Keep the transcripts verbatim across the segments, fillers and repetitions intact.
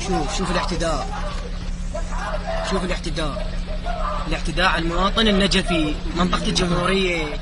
شوف شوف الاعتداء، شوف الاعتداء الاعتداء على المواطن النجفي منطقة الجمهورية.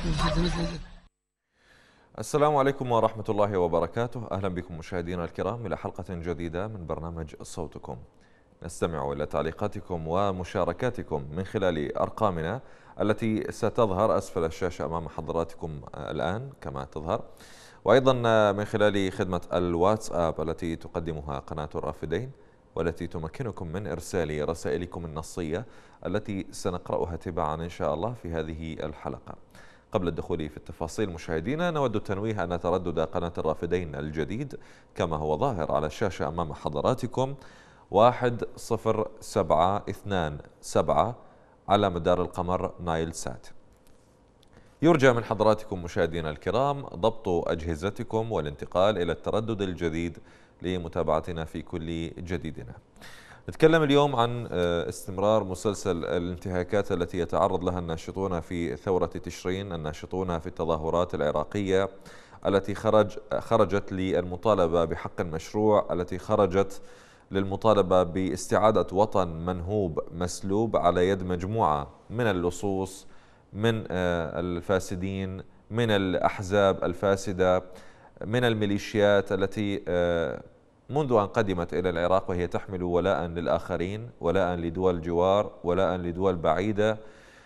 السلام عليكم ورحمة الله وبركاته. أهلا بكم مشاهدينا الكرام إلى حلقة جديدة من برنامج صوتكم. نستمع إلى تعليقاتكم ومشاركاتكم من خلال أرقامنا التي ستظهر أسفل الشاشة أمام حضراتكم الآن كما تظهر، وأيضا من خلال خدمة الواتساب التي تقدمها قناة الرافدين، والتي تمكنكم من إرسال رسائلكم النصية التي سنقرأها تباعا إن شاء الله في هذه الحلقة. قبل الدخول في التفاصيل مشاهدينا، نود التنويه أن تردد قناة الرافدين الجديد كما هو ظاهر على الشاشة أمام حضراتكم واحد صفر سبعة اثنان سبعة على مدار القمر نايل سات. يرجى من حضراتكم مشاهدينا الكرام ضبط أجهزتكم والانتقال إلى التردد الجديد لمتابعتنا في كل جديدنا. نتكلم اليوم عن استمرار مسلسل الانتهاكات التي يتعرض لها الناشطون في ثورة تشرين، الناشطون في التظاهرات العراقية التي خرج خرجت للمطالبة بحق مشروع، التي خرجت للمطالبة باستعادة وطن منهوب مسلوب على يد مجموعة من اللصوص، من الفاسدين، من الأحزاب الفاسدة، من الميليشيات التي منذ أن قدمت إلى العراق وهي تحمل ولاء للآخرين، ولاء لدول الجوار، ولاء لدول بعيدة،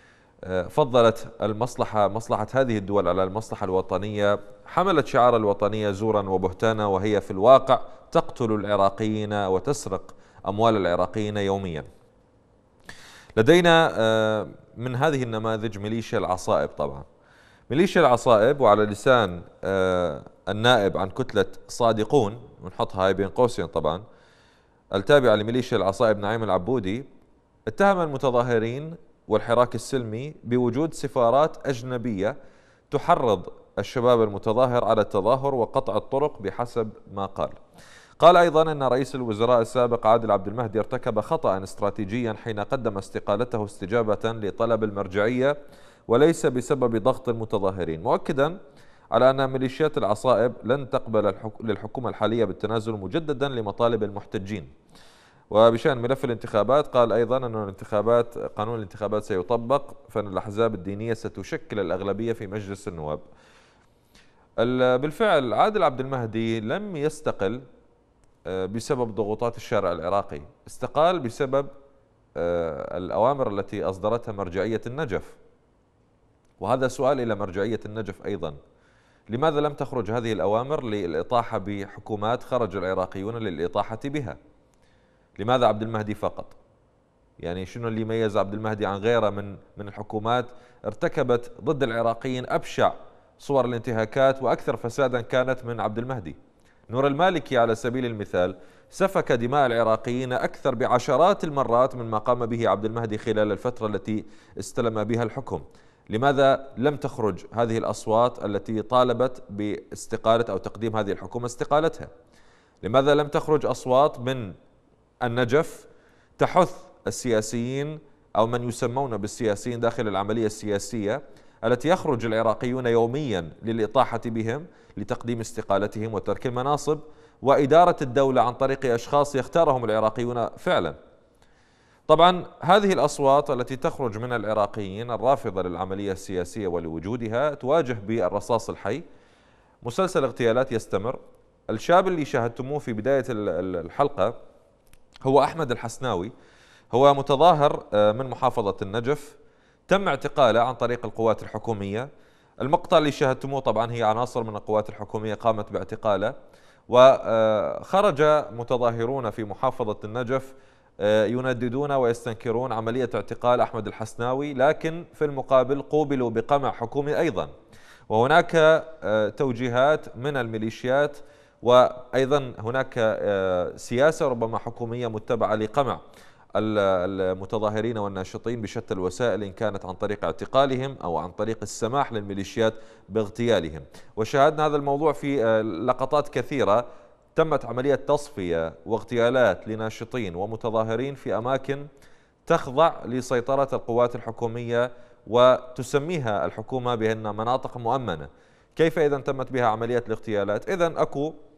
فضلت المصلحة مصلحة هذه الدول على المصلحة الوطنية، حملت شعار الوطنية زورا وبهتانا، وهي في الواقع تقتل العراقيين وتسرق أموال العراقيين يوميا. لدينا من هذه النماذج ميليشيا العصائب. طبعا ميليشيا العصائب، وعلى لسان النائب عن كتلة صادقون، ونحط هاي بين قوسين طبعا، التابعة لميليشيا العصائب نعيم العبودي، اتهم المتظاهرين والحراك السلمي بوجود سفارات أجنبية تحرض الشباب المتظاهر على التظاهر وقطع الطرق بحسب ما قال. قال أيضا أن رئيس الوزراء السابق عادل عبد المهدي ارتكب خطأ استراتيجيا حين قدم استقالته استجابة لطلب المرجعية وليس بسبب ضغط المتظاهرين، مؤكدا على أن ميليشيات العصائب لن تقبل للحكومة الحالية بالتنازل مجددا لمطالب المحتجين. وبشأن ملف الانتخابات قال أيضا أن الانتخابات قانون الانتخابات سيطبق، فإن الأحزاب الدينية ستشكل الأغلبية في مجلس النواب. بالفعل عادل عبد المهدي لم يستقل بسبب ضغوطات الشارع العراقي، استقال بسبب الأوامر التي أصدرتها مرجعية النجف. وهذا سؤال إلى مرجعية النجف أيضا، لماذا لم تخرج هذه الأوامر للإطاحة بحكومات خرج العراقيون للإطاحة بها؟ لماذا عبد المهدي فقط؟ يعني شنو اللي يميز عبد المهدي عن غيره من من الحكومات ارتكبت ضد العراقيين أبشع صور الانتهاكات وأكثر فسادا كانت من عبد المهدي؟ نور المالكي على سبيل المثال سفك دماء العراقيين أكثر بعشرات المرات مما قام به عبد المهدي خلال الفترة التي استلم بها الحكم. لماذا لم تخرج هذه الأصوات التي طالبت باستقالة أو تقديم هذه الحكومة استقالتها؟ لماذا لم تخرج أصوات من النجف تحث السياسيين أو من يسمون بالسياسيين داخل العملية السياسية التي يخرج العراقيون يوميا للإطاحة بهم لتقديم استقالتهم وترك المناصب وإدارة الدولة عن طريق أشخاص يختارهم العراقيون فعلا؟ طبعا هذه الأصوات التي تخرج من العراقيين الرافضة للعملية السياسية ولوجودها تواجه بالرصاص الحي. مسلسل اغتيالات يستمر. الشاب اللي شاهدتموه في بداية الحلقة هو أحمد الحسناوي، هو متظاهر من محافظة النجف، تم اعتقاله عن طريق القوات الحكومية. المقطع اللي شاهدتموه طبعا هي عناصر من القوات الحكومية قامت باعتقاله، وخرج متظاهرون في محافظة النجف ينددون ويستنكرون عملية اعتقال أحمد الحسناوي، لكن في المقابل قوبلوا بقمع حكومي أيضا. وهناك توجيهات من الميليشيات، وأيضا هناك سياسة ربما حكومية متبعة لقمع المتظاهرين والناشطين بشتى الوسائل، إن كانت عن طريق اعتقالهم أو عن طريق السماح للميليشيات باغتيالهم. وشاهدنا هذا الموضوع في لقطات كثيرة، تمت عملية تصفية واغتيالات لناشطين ومتظاهرين في أماكن تخضع لسيطرة القوات الحكومية وتسميها الحكومة بأنها مناطق مؤمنة. كيف إذا تمت بها عملية الاغتيالات؟ إذن أكو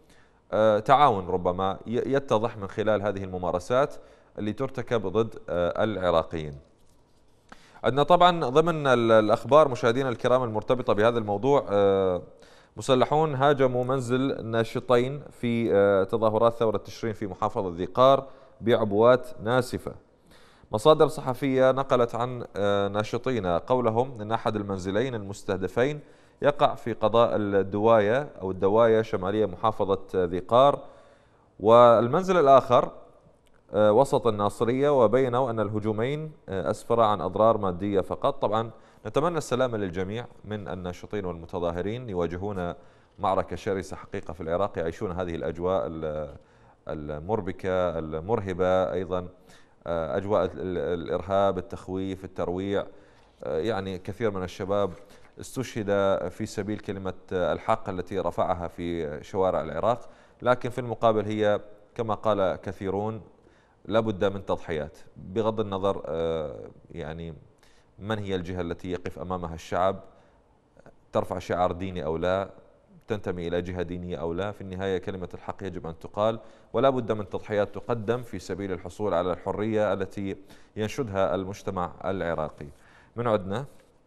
تعاون ربما يتضح من خلال هذه الممارسات اللي ترتكب ضد العراقيين. عندنا طبعا ضمن الأخبار مشاهدينا الكرام المرتبطة بهذا الموضوع، مسلحون هاجموا منزل ناشطين في تظاهرات ثورة تشرين في محافظة ذي قار بعبوات ناسفة. مصادر صحفية نقلت عن ناشطين قولهم أن أحد المنزلين المستهدفين يقع في قضاء الدواية أو الدواية شمالية محافظة ذي قار، والمنزل الآخر وسط الناصرية، وبينوا أن الهجومين أسفرا عن أضرار مادية فقط. طبعا نتمنى السلامة للجميع من الناشطين والمتظاهرين، يواجهون معركة شرسة حقيقة في العراق، يعيشون هذه الأجواء المربكة المرهبة، أيضا أجواء الإرهاب، التخويف، الترويع. يعني كثير من الشباب استشهد في سبيل كلمة الحق التي رفعها في شوارع العراق، لكن في المقابل هي كما قال كثيرون لابد من تضحيات، بغض النظر يعني من هي الجهة التي يقف أمامها الشعب، ترفع شعار ديني أو لا، تنتمي إلى جهة دينية أو لا، في النهاية كلمة الحق يجب أن تقال، ولا بد من تضحيات تقدم في سبيل الحصول على الحرية التي ينشدها المجتمع العراقي. من عدنا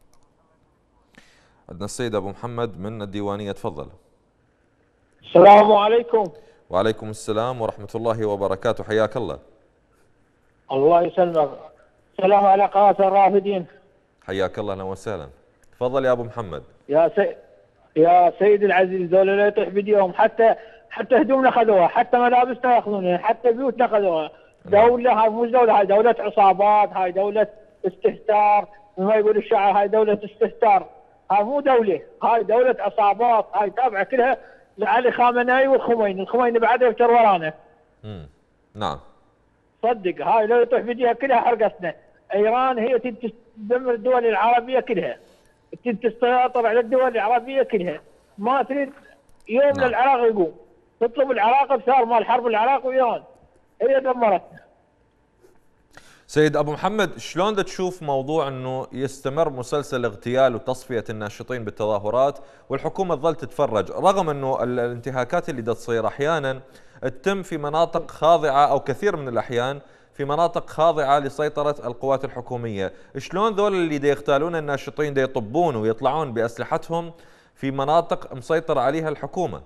عندنا السيد أبو محمد من الديوانية، تفضل. السلام عليكم. وعليكم السلام ورحمة الله وبركاته، حياك الله. الله يسلمك. سلام على قناة الرافدين. حياك الله، اهلا وسهلا. تفضل يا ابو محمد. يا سي... يا سيدي العزيز، ذولا لا يطيح بديهم، حتى حتى هدومنا خذوها، حتى ملابسنا ياخذونها، حتى بيوتنا خذوها. دولة هاي مو دولة، هاي دولة عصابات، هاي دولة استهتار، ما يقول الشاعر هاي دولة استهتار. هاي مو دولة، هاي دولة عصابات، هاي تابعة كلها لعلي خامنئي والخميني، الخميني بعد يفتر ورانا. امم نعم. صدق هاي لو يطيح بديها كلها حرقتنا. ايران هي تدمر الدول العربيه كلها، تسيطر على الدول العربيه كلها، ما تريد يوم نعم. للعراق يقوم، تطلب العراق بثار مال حرب العراق وايران، هي دمرتنا. سيد ابو محمد، شلون تشوف موضوع انه يستمر مسلسل اغتيال وتصفيه الناشطين بالتظاهرات والحكومه تظل تتفرج، رغم انه الانتهاكات اللي تصير احيانا تتم في مناطق خاضعه او كثير من الاحيان في مناطق خاضعه لسيطره القوات الحكوميه، شلون ذول اللي دي يغتالون الناشطين دي يطبون ويطلعون باسلحتهم في مناطق مسيطر عليها الحكومه؟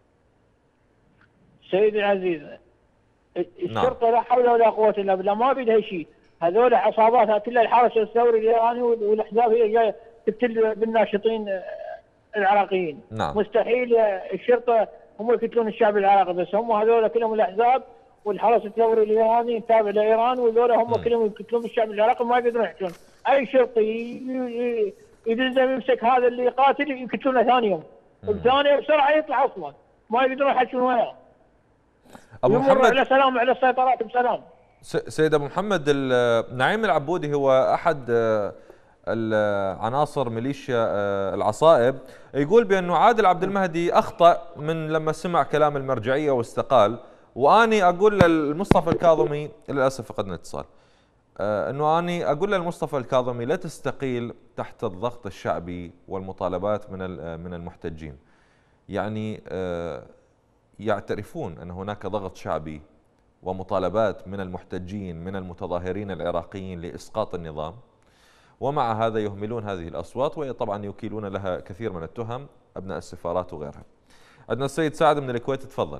سيدي العزيز، الشرطه لا حول ولا قوه الا بالله، ما بيدها شيء، هذول عصابات كلها الحرس الثوري الايراني والاحزاب هي جايه تقتل بالناشطين العراقيين. نعم. مستحيل الشرطه هم يقتلون الشعب العراقي، بس هم هذول كلهم الاحزاب والحرس الثوري الايراني تابع لايران، وذول هم كلهم يقتلون الشعب العراقي، ما يقدرون يحكون. اي شرطي يلزم يمسك هذا اللي يقاتل يقتلونه ثاني يوم، الثاني بسرعه يطلع اصلا، ما يقدرون يحكون وياه. ابو محمد على سلام على السيطرات بسلام. سيد ابو محمد، نعيم العبودي هو احد العناصر ميليشيا العصائب، يقول بانه عادل عبد المهدي اخطا من لما سمع كلام المرجعيه واستقال، واني اقول للمصطفى الكاظمي، للاسف فقدنا اتصال، انه اني اقول للمصطفى الكاظمي لا تستقيل تحت الضغط الشعبي والمطالبات من من المحتجين. يعني يعترفون ان هناك ضغط شعبي ومطالبات من المحتجين من المتظاهرين العراقيين لاسقاط النظام، ومع هذا يهملون هذه الاصوات وطبعا يكيلون لها كثير من التهم ابناء السفارات وغيرها. عندنا السيد سعد من الكويت، تفضل.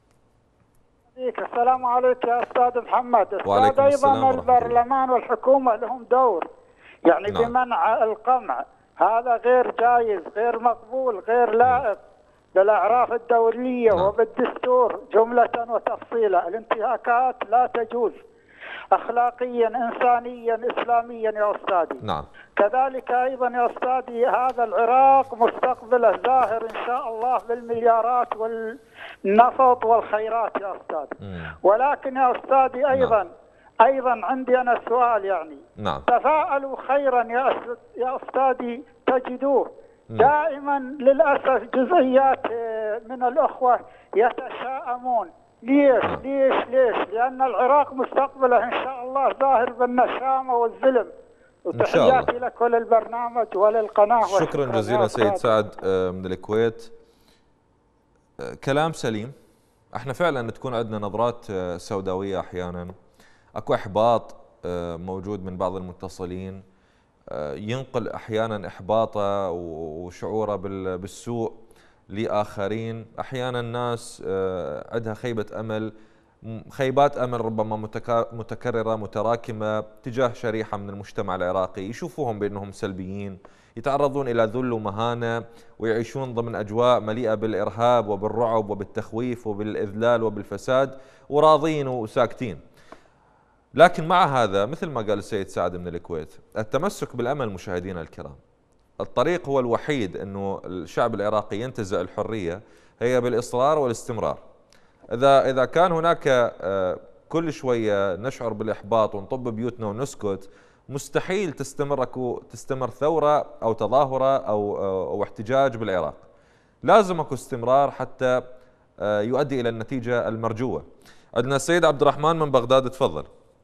السلام عليك يا استاذ محمد. وعليكم السلام ايضا البرلمان والحكومه لهم دور، يعني نعم. بمنع القمع، هذا غير جايز، غير مقبول، غير لائق بالاعراف الدوليه نعم. وبالدستور جمله وتفصيلا. الانتهاكات لا تجوز اخلاقيا انسانيا اسلاميا يا استاذي. نعم. كذلك ايضا يا استاذي هذا العراق مستقبله زاهر ان شاء الله بالمليارات والنفط والخيرات يا استاذي. ولكن يا استاذي ايضا نعم. ايضا عندي انا سؤال، يعني نعم. تفاءلوا خيرا يا يا استاذي تجدوه. دائما للاسف جزئيات من الاخوه يتشائمون. ليش ليش ليش؟ لأن العراق مستقبله إن شاء الله ظاهر بالنشامة والظلم. وتحياتي لك وللبرنامج وللقناة. شكرا جزيلا سيد سعد من الكويت. كلام سليم احنا فعلا تكون عندنا نظرات سوداوية احيانا، اكو احباط موجود من بعض المتصلين، ينقل احيانا احباطه وشعوره بالسوء لاخرين. احيانا الناس عندها خيبه امل، خيبات امل ربما متكرره متراكمه تجاه شريحه من المجتمع العراقي، يشوفوهم بانهم سلبيين، يتعرضون الى ذل ومهانه، ويعيشون ضمن اجواء مليئه بالارهاب وبالرعب وبالتخويف وبالاذلال وبالفساد، وراضين وساكتين. لكن مع هذا مثل ما قال السيد سعد من الكويت، التمسك بالامل مشاهدينا الكرام. الطريق هو الوحيد انه الشعب العراقي ينتزع الحريه هي بالاصرار والاستمرار. اذا اذا كان هناك كل شويه نشعر بالاحباط ونطب بيوتنا ونسكت، مستحيل تستمر اكو تستمر ثوره او تظاهره او او احتجاج بالعراق. لازم اكو استمرار حتى يؤدي الى النتيجه المرجوه. عندنا السيد عبد الرحمن من بغداد، تفضل.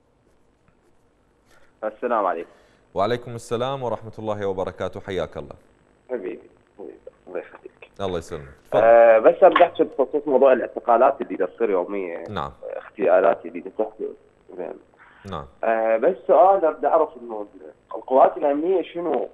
السلام عليكم. وعليكم السلام ورحمة الله وبركاته، حياك الله. حبيبي الله يخليك. الله يسلمك. آه بس بدي احكي بخصوص موضوع الاعتقالات اللي تصير يوميا. نعم. اغتيالات اللي تحصل. زين. نعم. آه بس سؤال بدي اعرف انه القوات الامنية شنو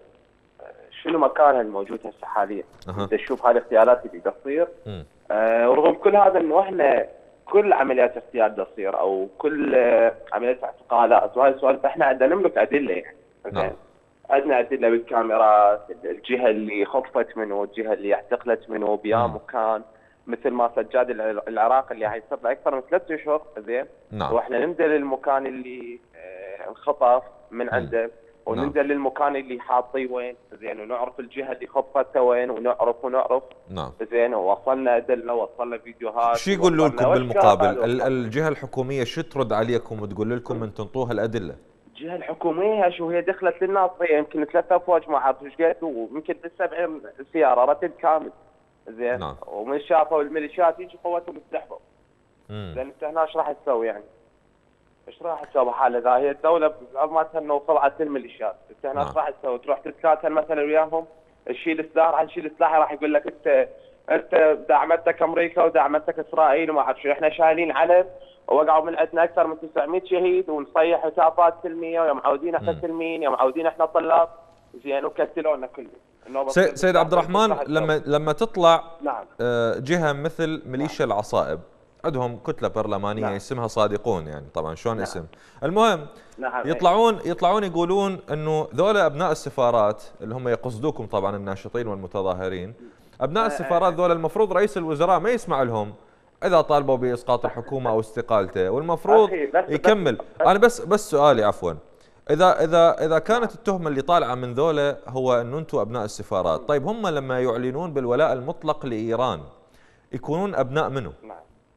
شنو مكانها الموجود هسه حاليا؟ أه. بدي اشوف هاي الاغتيالات اللي تصير. آه ورغم كل هذا انه احنا كل عمليات اغتيال تصير او كل عمليات اعتقالات، وهذا السؤال فاحنا عندنا نملك ادله يعني. نعم. عندنا ادله بالكاميرات، الجهه اللي خطفت منه، الجهه اللي اعتقلت منه بيا مكان، مثل ما سجاد العراق اللي هاي صار له اكثر من ثلاث اشهر. زين. نعم. واحنا ننزل للمكان اللي انخطف من عنده، وننزل نعم. للمكان اللي حاطيه وين. زين. ونعرف الجهه اللي خطفته وين، ونعرف ونعرف. نعم. زين. ووصلنا ادله، وصلنا فيديوهات. شو يقولوا لكم بالمقابل؟ الجهه الحكوميه شو ترد عليكم وتقول لكم ان تنطوها الادله؟ الجهه الحكوميه شو هي دخلت للناصريه يمكن ثلاثة افواج ما اعرف ايش قد، ويمكن سبعين سياره رتب كامل. زين. نعم. ومن شافوا الميليشيات يجي قوتهم تستحفظ. زين. انت هنا ايش راح تسوي يعني؟ ايش راح تسوي بحاله ذا؟ هي الدوله ما تهنى وطلعت الميليشيات، انت هنا ايش راح تسوي؟ تروح تتكاتل مثلا وياهم، تشيل السلاح، عن شيل السلاح راح يقول لك انت انت دعمتك امريكا ودعمتك اسرائيل وما اعرف شو، احنا شايلين علم ووقعوا من عندنا اكثر من تسعمئة شهيد ونصيح هتافات سلميه، ويا معودين احنا سلميين، يا معودين احنا طلاب. زين. وكتلونا كله. سيد, سيد عبد الرحمن، لما لما تطلع نعم. جهه مثل ميليشيا نعم. العصائب، عندهم كتله برلمانيه نعم. اسمها صادقون، يعني طبعا شلون نعم. اسم، المهم نعم. يطلعون يطلعون يقولون انه ذولا ابناء السفارات اللي هم يقصدوكم طبعا الناشطين والمتظاهرين، ابناء السفارات ذولا المفروض رئيس الوزراء ما يسمع لهم اذا طالبوا باسقاط الحكومه او استقالته، والمفروض يكمل. انا بس بس سؤالي عفوا، اذا اذا اذا كانت التهمه اللي طالعه من ذولا هو انه انتم ابناء السفارات، طيب هم لما يعلنون بالولاء المطلق لايران يكونون ابناء منه؟ نعم.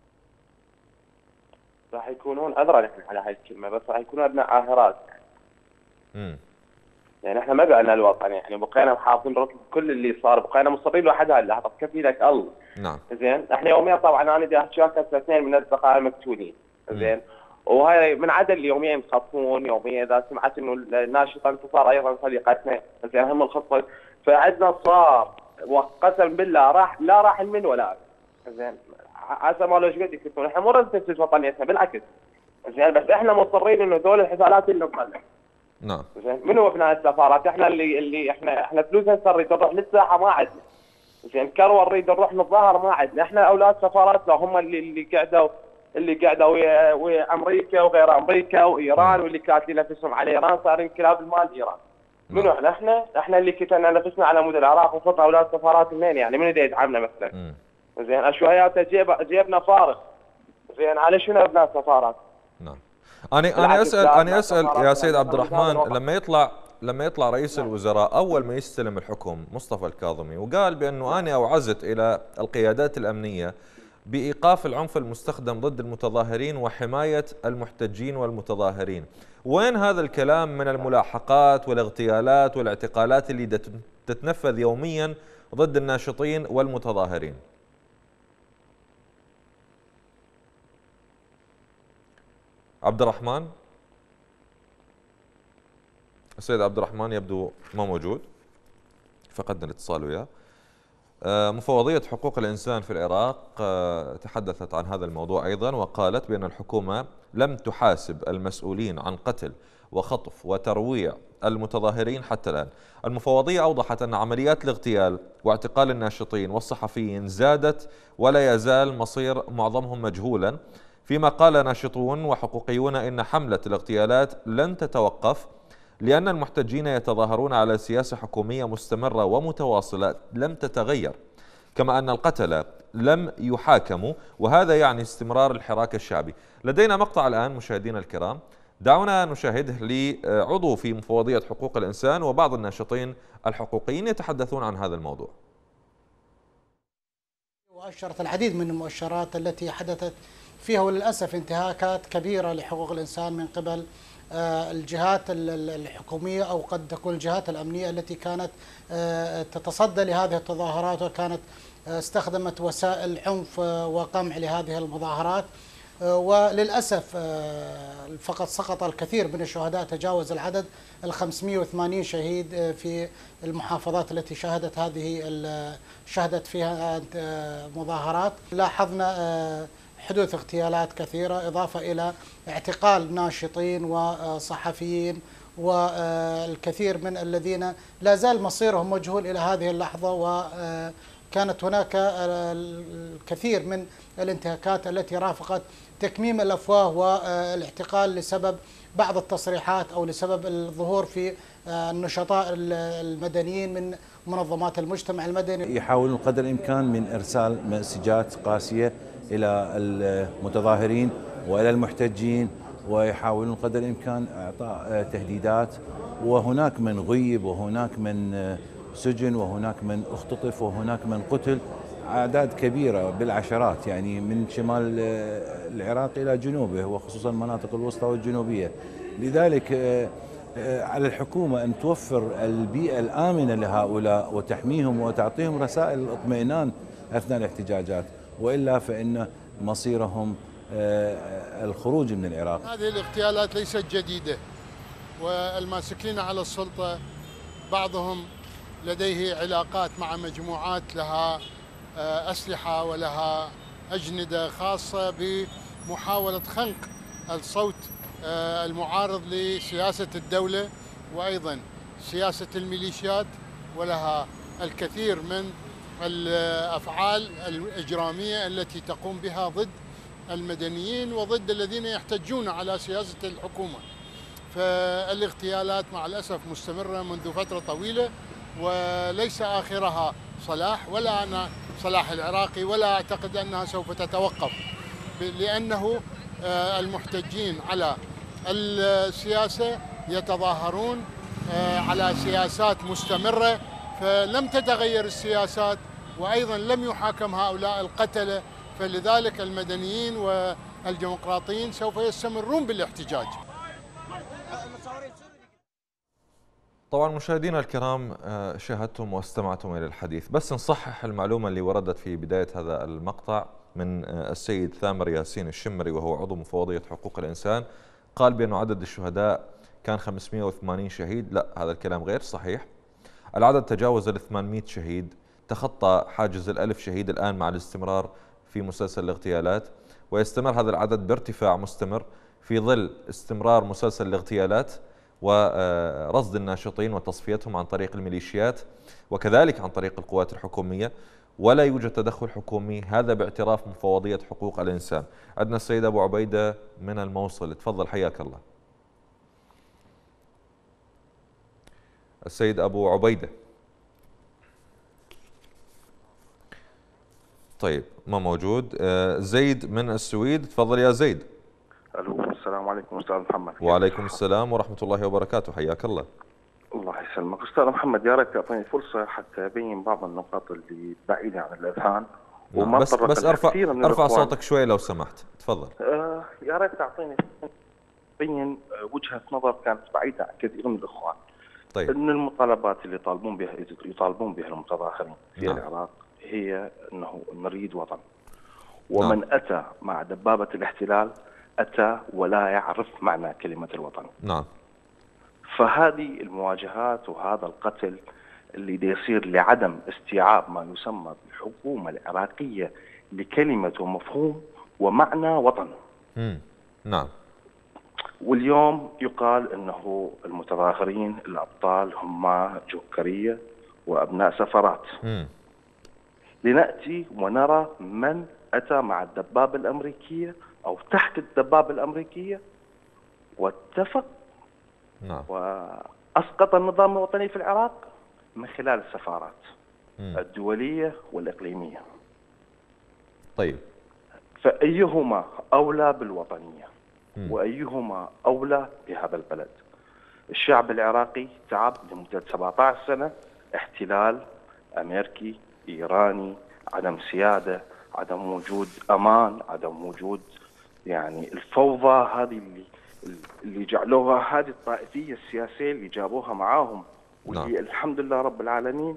راح يكونون ادرى نحن على هاي الكلمه، بس راح يكونون ابناء عاهرات. امم يعني احنا ما بعنا الوطن، يعني بقينا محافظين رغم كل اللي صار، بقينا مصرين لواحد هاي اللحظه كفي لك الله. نعم. زين. احنا يوميا طبعا انا بدي احكي لك اثنين من الاصدقاء المقتولين. زين. وهاي من عدد اللي يوميا يخطفون، يوميا اذا سمعت انه الناشطه انتصار ايضا صديقتنا، زين هم الخطه، فعندنا صار وقسم بالله راح لا راح من ولا زين. عسى ما لوش قد يكتبون، احنا مو ننتج وطنيتنا بالعكس. زين. بس احنا مصرين انه ذول الحفلات اللي نطلع. نعم. زين. من هو ابناء السفارات؟ احنا اللي اللي احنا احنا فلوس هسه نريد نروح للساحه ما عندنا. زين. كروه نريد نروح نتظاهر ما عندنا، احنا اولاد سفارات لا هم اللي اللي قعدوا اللي قعدوا ويا ويا امريكا وغير امريكا وايران، واللي كاتلين نفسهم على ايران صارين كلاب المال ايران. منو احنا؟ احنا احنا اللي كتلنا نفسنا على مود العراق وصرنا اولاد سفارات منين يعني؟ من اللي يدعمنا مثلا؟ زين. اشوياته جيب جيبنا فارغ. زين. على شنو ابناء سفارات؟ نعم. انا انا اسال انا اسال يا سيد عبد الرحمن، لما يطلع لما يطلع رئيس الوزراء اول ما يستلم الحكم مصطفى الكاظمي وقال بانه انا اوعزت الى القيادات الامنيه بايقاف العنف المستخدم ضد المتظاهرين وحمايه المحتجين والمتظاهرين، وين هذا الكلام من الملاحقات والاغتيالات والاعتقالات اللي تتنفذ يوميا ضد الناشطين والمتظاهرين؟ عبد الرحمن، السيد عبد الرحمن يبدو ما موجود، فقدنا الاتصال وياه. مفوضية حقوق الإنسان في العراق تحدثت عن هذا الموضوع أيضا، وقالت بأن الحكومة لم تحاسب المسؤولين عن قتل وخطف وترويع المتظاهرين حتى الآن. المفوضية أوضحت أن عمليات الاغتيال واعتقال الناشطين والصحفيين زادت ولا يزال مصير معظمهم مجهولا، فيما قال ناشطون وحقوقيون إن حملة الاغتيالات لن تتوقف لأن المحتجين يتظاهرون على سياسة حكومية مستمرة ومتواصلة لم تتغير، كما أن القتلة لم يحاكموا، وهذا يعني استمرار الحراك الشعبي. لدينا مقطع الآن مشاهدينا الكرام، دعونا نشاهده لعضو في مفوضية حقوق الإنسان وبعض الناشطين الحقوقيين يتحدثون عن هذا الموضوع. وأشرت العديد من المؤشرات التي حدثت فيها وللأسف انتهاكات كبيرة لحقوق الإنسان من قبل الجهات الحكومية أو قد تكون الجهات الأمنية التي كانت تتصدى لهذه التظاهرات وكانت استخدمت وسائل عنف وقمع لهذه المظاهرات. وللأسف فقد سقط الكثير من الشهداء، تجاوز العدد ال خمسمئة وثمانين شهيد في المحافظات التي شهدت هذه شهدت فيها مظاهرات. لاحظنا حدوث اغتيالات كثيرة، إضافة إلى اعتقال ناشطين وصحفيين والكثير من الذين لا زال مصيرهم مجهول إلى هذه اللحظة. وكانت هناك الكثير من الانتهاكات التي رافقت تكميم الأفواه والاعتقال لسبب بعض التصريحات أو لسبب الظهور في النشطاء المدنيين من منظمات المجتمع المدني. يحاولون قدر الإمكان من إرسال مسجات قاسية إلى المتظاهرين وإلى المحتجين، ويحاولون قدر الإمكان إعطاء تهديدات، وهناك من غيب وهناك من سجن وهناك من اختطف وهناك من قتل، أعداد كبيرة بالعشرات، يعني من شمال العراق إلى جنوبه وخصوصا المناطق الوسطى والجنوبية. لذلك على الحكومة أن توفر البيئة الآمنة لهؤلاء وتحميهم وتعطيهم رسائل الاطمئنان أثناء الاحتجاجات، وإلا فإن مصيرهم الخروج من العراق. هذه الاغتيالات ليست جديدة، والماسكين على السلطة بعضهم لديه علاقات مع مجموعات لها أسلحة ولها أجندة خاصة بمحاولة خنق الصوت المعارض لسياسة الدولة وأيضا سياسة الميليشيات، ولها الكثير من الأفعال الإجرامية التي تقوم بها ضد المدنيين وضد الذين يحتجون على سياسة الحكومة. فالاغتيالات مع الأسف مستمرة منذ فترة طويلة، وليس آخرها صلاح ولا أنا صلاح العراقي، ولا أعتقد أنها سوف تتوقف، لأنه المحتجين على السياسة يتظاهرون على سياسات مستمرة، فلم تتغير السياسات وأيضا لم يحاكم هؤلاء القتلة، فلذلك المدنيين والديمقراطيين سوف يستمرون بالاحتجاج. طبعا مشاهدينا الكرام شاهدتم واستمعتم إلى الحديث، بس نصحح المعلومة اللي وردت في بداية هذا المقطع من السيد ثامر ياسين الشمري وهو عضو مفوضية حقوق الإنسان، قال بأن عدد الشهداء كان خمسمئة وثمانين شهيد. لا، هذا الكلام غير صحيح. العدد تجاوز ال ثمانمئة شهيد، تخطى حاجز الألف شهيد الآن مع الاستمرار في مسلسل الاغتيالات، ويستمر هذا العدد بارتفاع مستمر في ظل استمرار مسلسل الاغتيالات ورصد الناشطين وتصفيتهم عن طريق الميليشيات وكذلك عن طريق القوات الحكومية، ولا يوجد تدخل حكومي، هذا باعتراف مفوضية حقوق الإنسان. عندنا السيد أبو عبيدة من الموصل، تفضل حياك الله. السيد أبو عبيدة. طيب ما موجود. زيد من السويد، تفضل يا زيد. الو، السلام عليكم استاذ محمد. وعليكم السلام ورحمة الله وبركاته، حياك الله. الله يسلمك استاذ محمد، يا ريت تعطيني فرصة حتى ابين بعض النقاط اللي بعيدة عن الاذهان وما بس بس ارفع ارفع صوتك شوي لو سمحت، تفضل. آه يا ريت تعطيني بين وجهة نظر كانت بعيدة عن كثير من الاخوان. طيب. ان المطالبات اللي يطالبون بها يطالبون بها المتظاهرين في نعم. العراق هي انه نريد وطن، ومن نعم. اتى مع دبابة الاحتلال أتى ولا يعرف معنى كلمة الوطن. نعم. فهذه المواجهات وهذا القتل اللي دا يصير لعدم استيعاب ما يسمى بالحكومة العراقية لكلمة ومفهوم ومعنى وطن. مم. نعم. واليوم يقال أنه المتظاهرين الأبطال هم جوكرية وأبناء سفرات. مم. لنأتي ونرى من أتى مع الدبابة الأمريكية أو تحت الدبابة الأمريكية واتفق نعم. وأسقط النظام الوطني في العراق من خلال السفارات مم. الدولية والإقليمية. طيب، فأيهما أولى بالوطنية مم. وأيهما أولى بهذا البلد؟ الشعب العراقي تعب لمدة سبعة عشر سنة احتلال أمريكي إيراني، عدم سيادة، عدم وجود أمان، عدم وجود يعني الفوضى هذه اللي اللي جعلوها هذه الطائفية السياسية اللي جابوها معاهم، واللي نعم. الحمد لله رب العالمين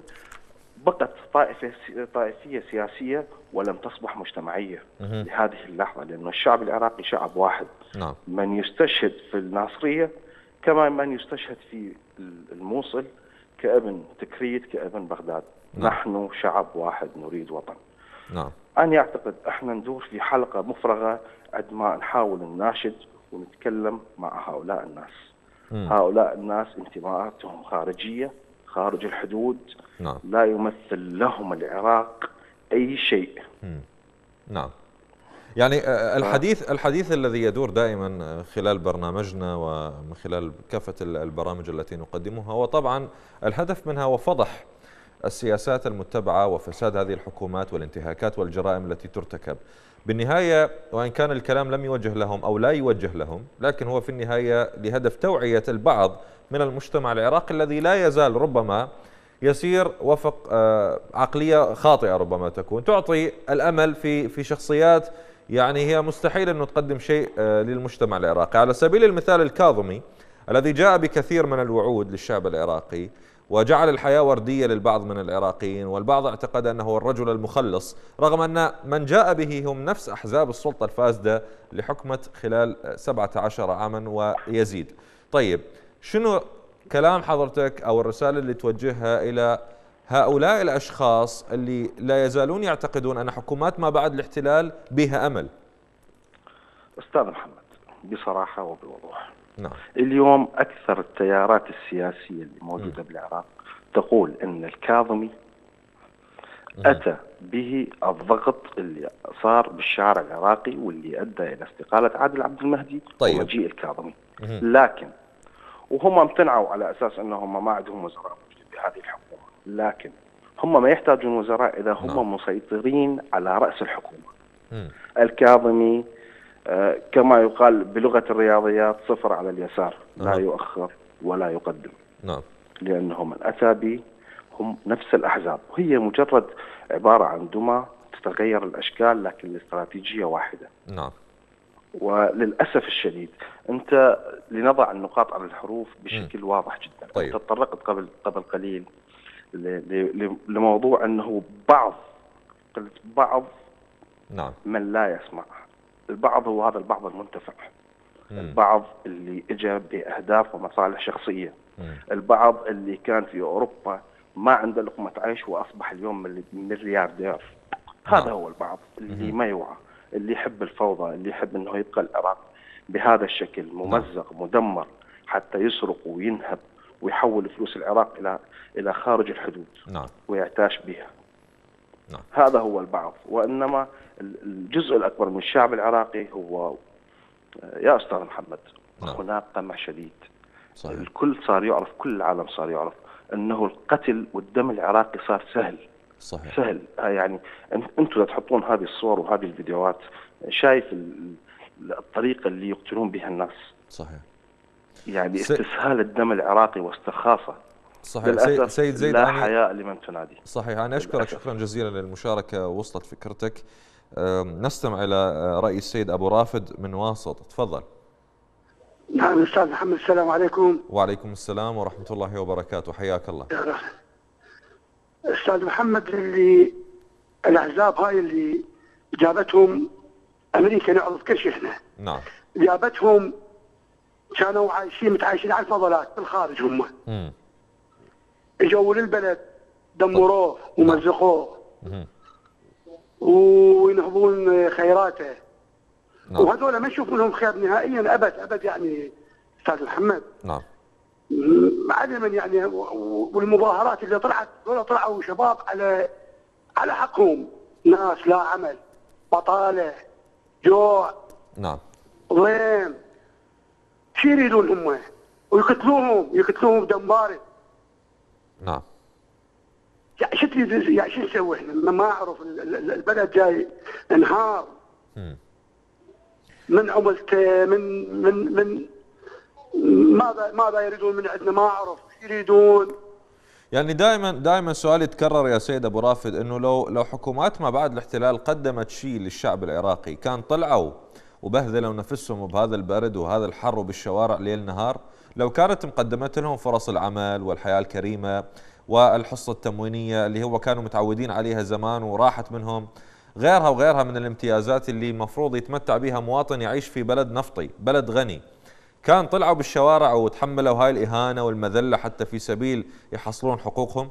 بقت طائفة طائفية سياسية ولم تصبح مجتمعية مه. لهذه اللحظة، لأن الشعب العراقي شعب واحد. نعم. من يستشهد في الناصرية كما من يستشهد في الموصل كابن تكريت كابن بغداد. نعم. نحن شعب واحد نريد وطن. نعم. أنا أعتقد إحنا ندور في حلقة مفرغة عندما نحاول نناشد ونتكلم مع هؤلاء الناس. مم. هؤلاء الناس انتماءاتهم خارجية خارج الحدود. نعم. لا يمثل لهم العراق أي شيء. مم. نعم. يعني الحديث الحديث الذي يدور دائما خلال برنامجنا ومن خلال كافة البرامج التي نقدمها، وطبعا الهدف منها هو فضح السياسات المتبعة وفساد هذه الحكومات والانتهاكات والجرائم التي ترتكب. بالنهاية وإن كان الكلام لم يوجه لهم أو لا يوجه لهم، لكن هو في النهاية لهدف توعية البعض من المجتمع العراقي الذي لا يزال ربما يسير وفق عقلية خاطئة، ربما تكون تعطي الأمل في في شخصيات يعني هي مستحيل أنه تقدم شيء للمجتمع العراقي. على سبيل المثال الكاظمي الذي جاء بكثير من الوعود للشعب العراقي وجعل الحياة وردية للبعض من العراقيين، والبعض اعتقد أنه الرجل المخلص، رغم أن من جاء به هم نفس أحزاب السلطة الفاسدة اللي حكمت خلال سبعة عشر عاما ويزيد. طيب، شنو كلام حضرتك أو الرسالة اللي توجهها إلى هؤلاء الأشخاص اللي لا يزالون يعتقدون أن حكومات ما بعد الاحتلال بها أمل؟ أستاذ محمد، بصراحة وبوضوح، نعم. اليوم أكثر التيارات السياسية اللي موجودة م. بالعراق تقول أن الكاظمي م. أتى به الضغط اللي صار بالشارع العراقي واللي أدى إلى استقالة عادل عبد المهدي. طيب. ومجيء الكاظمي. م. لكن وهم امتنعوا على أساس أنهم ما عندهم وزراء بهذه الحكومة، لكن هم ما يحتاجون وزراء إذا هم نعم. مسيطرين على رأس الحكومة. م. الكاظمي آه كما يقال بلغة الرياضيات صفر على اليسار، لا نعم. يؤخر ولا يقدم. نعم. لأنه من أتى به هم نفس الأحزاب، وهي مجرد عبارة عن دمى تتغير الأشكال لكن الاستراتيجية واحدة. نعم. وللأسف الشديد أنت لنضع النقاط على الحروف بشكل م. واضح جدا. طيب. أنت تطرقت قبل قبل قليل لموضوع أنه بعض قلت بعض نعم. من لا يسمع. البعض هو هذا البعض المنتفع. م. البعض اللي اجى بأهداف ومصالح شخصية. م. البعض اللي كان في أوروبا ما عنده لقمة عيش وأصبح اليوم ملياردير. هذا نعم. هو البعض اللي م. ما يوعى، اللي يحب الفوضى، اللي يحب انه يبقى العراق بهذا الشكل ممزق نعم. مدمر حتى يسرق وينهب ويحول فلوس العراق الى الى خارج الحدود نعم. ويعتاش بها. نعم. هذا هو البعض، وانما الجزء الاكبر من الشعب العراقي هو يا استاذ محمد نعم. هناك قمع شديد. صحيح. الكل صار يعرف، كل العالم صار يعرف انه القتل والدم العراقي صار سهل. صحيح. سهل. يعني انتم تحطون هذه الصور وهذه الفيديوهات، شايف الطريقة اللي يقتلون بها الناس. صحيح. يعني استسهال الدم العراقي واسترخاصه. صحيح. سيد زيد، لا حياء لمن تنادي. صحيح. أنا أشكرك شكرا جزيلا للمشاركة، وصلت فكرتك. نستمع إلى رأي السيد أبو رافد من واسط، تفضل. نعم أستاذ محمد، السلام عليكم. وعليكم السلام ورحمة الله وبركاته، حياك الله. أستاذ محمد، اللي الأحزاب هاي اللي جابتهم أمريكا، نعرف كل شيء احنا. نعم. جابتهم كانوا عايشين متعايشين على الفضلات بالخارج هم. امم اجوا للبلد دمروه ومزقوه وينهبون خيراته. نعم. وهذول ما نشوف لهم خير نهائيا ابد ابد يعني استاذ محمد. نعم. عدما يعني، والمظاهرات اللي طلعت دول طلعوا شباب على على حقهم، ناس لا عمل، بطاله، جوع. نعم. ضيم. شو يريدون هم؟ ويقتلوهم يقتلوهم بدم بارد. نعم. يعني شو تريد يعني شو نسوي احنا؟ ما اعرف البلد جاي انهار. م. من عملته من من من ماذا ماذا يريدون من عندنا؟ ما اعرف شو يريدون. يعني دائما دائما سؤال يتكرر يا سيد ابو رافد، انه لو لو حكومات ما بعد الاحتلال قدمت شيء للشعب العراقي، كان طلعوا وبهذلوا نفسهم بهذا البرد وهذا الحر وبالشوارع ليل نهار، لو كانت مقدمت لهم فرص العمل والحياة الكريمة والحصة التموينية اللي هو كانوا متعودين عليها زمان وراحت منهم، غيرها وغيرها من الامتيازات اللي المفروض يتمتع بها مواطن يعيش في بلد نفطي، بلد غني، كان طلعوا بالشوارع وتحملوا هاي الإهانة والمذلة حتى في سبيل يحصلون حقوقهم؟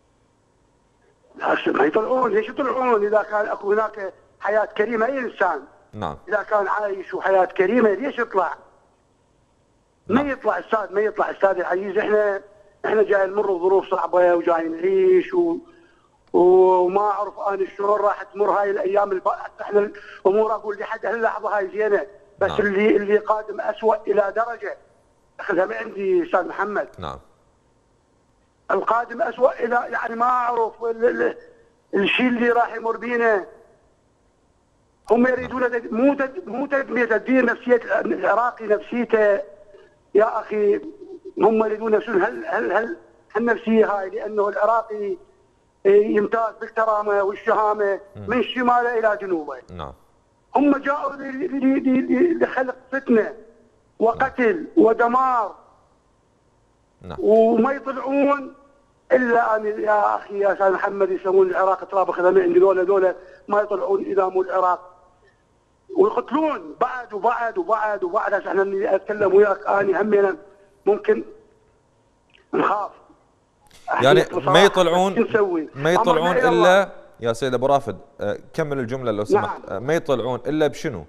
ما يطلعون. ليش يطلعون إذا كان أكو هناك حياة كريمة أي إنسان؟ نعم. إذا كان عايش وحياة كريمة ليش يطلع؟ نعم. ما يطلع أستاذ، ما يطلع أستاذ العزيز. إحنا إحنا جاي نمر بظروف صعبة وجاي نعيش و... وما أعرف أنا شلون راح تمر هاي الأيام الب... إحنا الأمور أقول لحد هاللحظة هاي زينة، بس نعم. اللي اللي قادم أسوأ إلى درجة أخذها من عندي أستاذ محمد. نعم. القادم أسوأ إلى يعني ما أعرف ال... ال... الشيء اللي راح يمر بينا. هم يريدون نعم. مو تد... مو تدمير تدمير نفسية العراقي، نفسيته يا أخي. هم يريدون نفسهم هل هل هل هالنفسية هاي، لأنه العراقي يمتاز بالكرامة والشهامة من شماله إلى جنوبه. نعم. هم جاءوا لخلق فتنة وقتل ودمار. نعم. وما يطلعون إلا أن يا أخي يا سيد محمد يسمون العراق تراب خدماء عندي، دولة دولة ما يطلعون إذا مو العراق، ويقتلون بعد وبعد وبعد وبعد. عشان احنا اتكلم وياك اني همنا ممكن نخاف. يعني ما يطلعون ما يطلعون الا يا سيد ابو رافد، كمل الجمله لو سمحت. نعم. ما يطلعون الا بشنو؟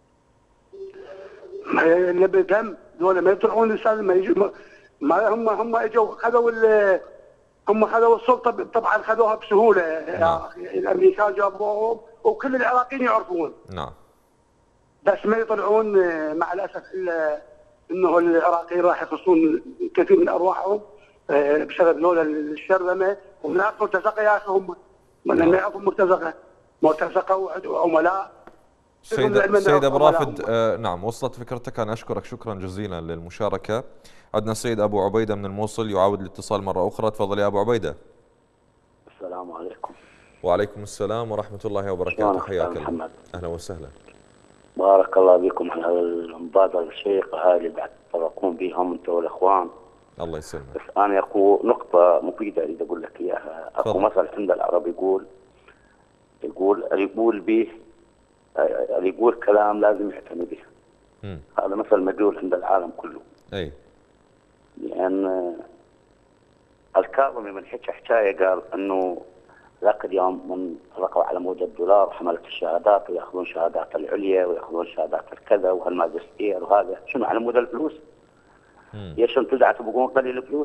الا بدم. دول ما يطلعون لسان ما يجوا ما هم هم اجوا خذوا هم خذوا السلطه، طبعا خذوها بسهوله. نعم. الامريكان جابوهم وكل العراقيين يعرفون. نعم. بس ما يطلعون مع الاسف الا انه العراقيين راح يخسرون كثير من ارواحهم بسبب لولا الشرذمه. وهناك مرتزقه يا اخي، هم ما يعرفوا مرتزقه مرتزقه وعملاء. سيد سيد ابو رافد، آه نعم وصلت فكرتك. انا اشكرك شكرا جزيلا للمشاركه. عندنا السيد ابو عبيده من الموصل يعاود الاتصال مره اخرى. تفضل يا ابو عبيده. السلام عليكم. وعليكم السلام ورحمه الله وبركاته. حياك الله. اهلا وسهلا. بارك الله بكم على هذه المبادره الشيقه هاي اللي بعد تتطرقون بهم انتم والاخوان. الله يسلمك. بس انا اكو نقطه مفيده اريد اقول لك اياها. اكو مثل عند العرب يقول يقول اللي يقول به اللي يقول كلام لازم يعتني به. م. هذا مثل مقول عند العالم كله. اي. لان الكاظمي من حكى حكايه قال انه ذاك اليوم من طلقوا على مود الدولار وحملت الشهادات وياخذون شهادات العليا وياخذون شهادات الكذا وهالماجستير وهذا شنو على مود الفلوس؟ ليش انتم قاعد تبقون قليل الفلوس؟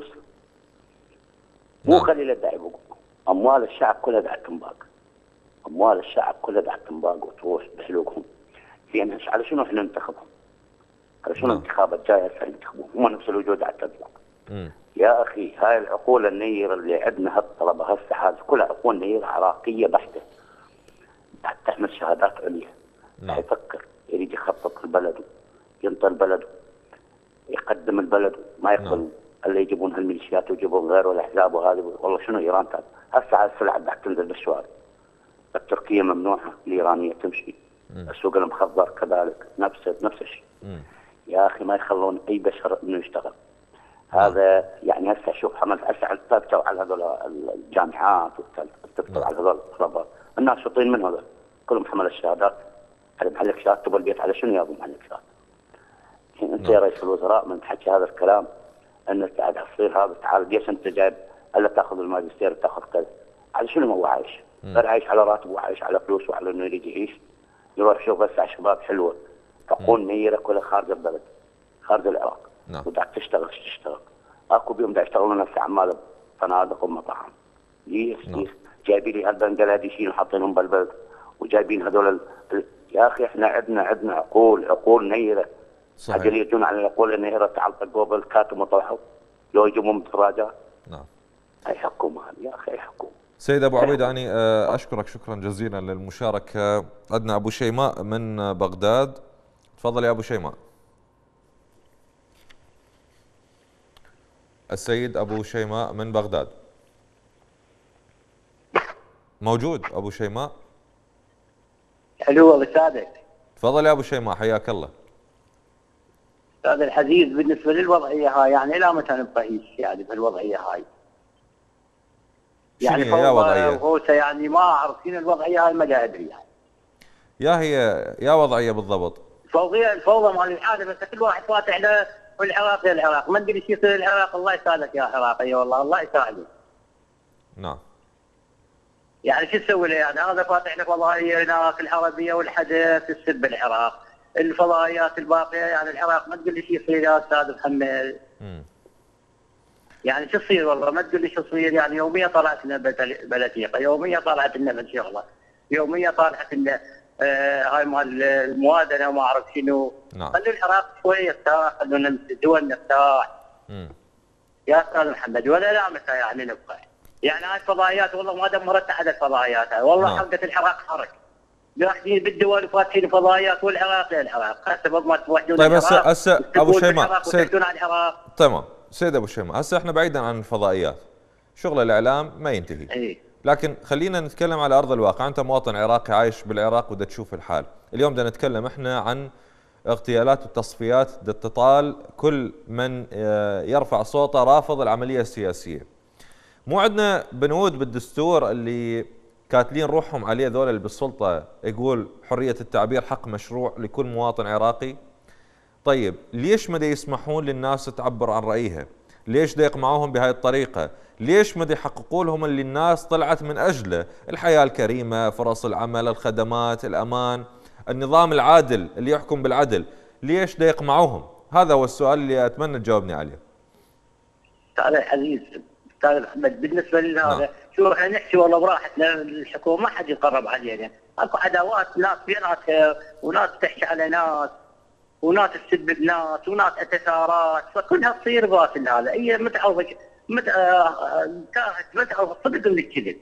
مو قليل الداعي بقوا. اموال الشعب كلها قاعد تنباق. اموال الشعب كلها قاعد تنباق وتروح بحلوقهم. زين على شنو احنا ننتخبهم؟ على شنو الانتخابات جايه هسه ينتخبون؟ هم نفس الوجود قاعد تطلع. يا اخي هاي العقول النيره اللي عندنا هالطلبه هسه هذه كلها عقول نيره عراقيه بحته. قاعد تحمل شهادات عليا. قاعد يفكر يريد يخطط البلد ينطي البلد يقدم البلد ما يقبل الا يجيبون هالميليشيات ويجيبون غيره الاحزاب وهذه. والله شنو ايران تاب هسه على السلع قاعد تنزل بالشوارع. التركيه ممنوعه، الايرانيه تمشي. السوق المخضر كذلك نفس نفس الشيء. يا اخي ما يخلون اي بشر انه يشتغل. هذا يعني هسه شوف حملت هسه التفتوا على هذول الجامعات والتفتوا على هذول الطلبه الناس شاطين من هذول كلهم حمل الشهادات على محلك شهادته تبغى البيت على شنو يا ابو محلك شهادته؟ انت يا رئيس الوزراء من تحكي هذا الكلام انك قاعد تصير هذا تعال ليش انت جايب الا تاخذ الماجستير تاخذ كذا. على شنو هو عايش؟ غير عايش على راتب وعايش على فلوس وعلى انه يريد يعيش. يروح يشوف بس على شباب حلوه تقول نيره كلها خارج البلد خارج العراق. نعم. ودك تشتغل تشتغل. اكو بيوم دا يشتغلون نفس عمال فنادق ومطاعم. ليش؟ نعم. ليش؟ جايبين لي هالبنجلاديشيين وحاطينهم بالبلد وجايبين هذول ال... يا اخي احنا عندنا عندنا عقول عقول نيره. صحيح. اجل يجون على العقول النيره تعلق قبل كاتم وطلعوا لو يجون بالدراجات. نعم. اي حكومه يا اخي اي حكومه. سيد ابو عبيد اني اشكرك شكرا جزيلا للمشاركه. عندنا ابو شيماء من بغداد. تفضل يا ابو شيماء. السيد ابو شيماء من بغداد موجود؟ ابو شيماء حلو والله سعدك. تفضل يا ابو شيماء حياك الله. استاذ العزيز بالنسبه للوضعيه هاي يعني الى متى نبقى هيك يعني بهالوضعيه هاي؟ يعني شنو يا وضعيه؟ وهوسه يعني ما اعرف شنو الوضعيه هاي ما ادري يعني. يا هي يا وضعيه بالضبط؟ الفوضى الفوضى مال الحاله بس كل واحد فاتح له والعراق يا العراق ما ادري شو يصير العراق. الله يساعدك يا عراقي والله الله يساعدك. نعم. يعني شو تسوي له يعني؟ هذا فاتح له فضائيه هناك العربيه والحدث السب العراق. الفضائيات الباقيه يعني العراق ما تقول لي شو يصير يا استاذ محمد. امم يعني شو يصير والله ما تقول لي شو يصير يعني. يوميا طلعت لنا بلاتيقه، يوميا طلعت لنا من شغله، يوميا طلعت لنا آه هاي مال الموازنه وما اعرف شنو. نعم. خلوا العراق شوي يرتاح، خلونا الدول نرتاح. امم يا استاذ محمد ولا لا متى يعني نبقى. يعني هاي الفضائيات والله ما دمرت احد الفضائيات هاي، والله نعم. حرقت العراق حرق. قاعدين بالدول وفاتحين فضائيات والعراق يا العراق، هسه بدل ما توحدون طيب العراق. هسه هسه ابو شيماء سيد على العراق. تمام سيد ابو شيماء هسه احنا بعيدا عن الفضائيات شغل الاعلام ما ينتهي. اي لكن خلينا نتكلم على ارض الواقع. انت مواطن عراقي عايش بالعراق ودا تشوف الحال. اليوم بدنا نتكلم احنا عن اغتيالات والتصفيات دا تطال كل من يرفع صوته رافض العمليه السياسيه. مو عندنا بنود بالدستور اللي كاتلين روحهم عليه ذول اللي بالسلطه يقول حريه التعبير حق مشروع لكل مواطن عراقي؟ طيب ليش ما يسمحون للناس تعبر عن رايها؟ ليش دا يقمعوهم بهاي الطريقه؟ ليش ما يحققوا لهم اللي الناس طلعت من اجله؟ الحياه الكريمه، فرص العمل، الخدمات، الامان، النظام العادل اللي يحكم بالعدل، ليش دا يقمعوهم؟ هذا هو السؤال اللي اتمنى تجاوبني عليه. استاذ العزيز استاذ محمد بالنسبه لنا هذا شو احنا نحكي والله براحتنا الحكومه ما حد يقرب علينا. اكو عداوات ناس بيناتها وناس تحكي على ناس وناس تسب الناس وناس اعتذارات فكلها تصير باسل هذا. هي متعوضه مت متعوضه صدق من الكذب.